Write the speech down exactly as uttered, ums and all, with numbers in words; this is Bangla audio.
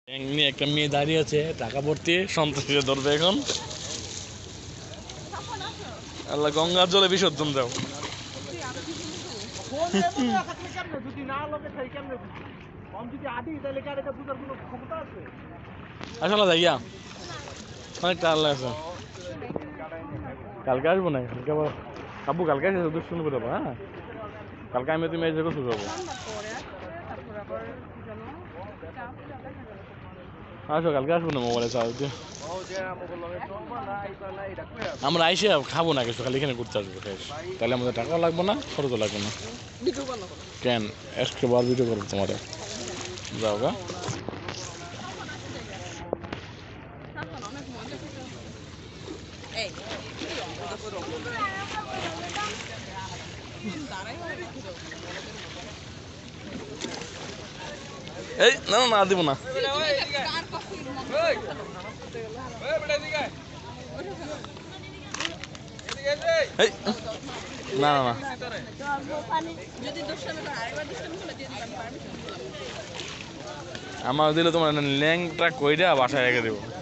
এমনি একটা মেয়ে দাঁড়িয়ে আছে টাকা ভর্তি সন্ত্রাসীরা ধরবে এখন। আল্লাহ গঙ্গার জলে বিসর্জন দাও। আসলে যাইয়া অনেকটা আল্লাহ আছে। কালকে আসবো না, কালকে আবার আব্বু কালকে আসে দুষ্টুমি করে দেবো। হ্যাঁ কালকে আমি তুমি এসে গোসল করবো। আসো কালকে আসবো না মোবাইলে চার্জ দিয়ে। আমরা আইসে খাবো না কিছু, খালি এখানে ঘুরতে আসবো। তাহলে আমাদের টাকাও লাগবে না, খরচও লাগবে না। কেন আজকে বার ভিডিও করবো তোমার, যাও গা। এই না না দিব না, না না না আমার দিলে তোমার ল্যাংটা কইরা বাসায় রেখে দেবো।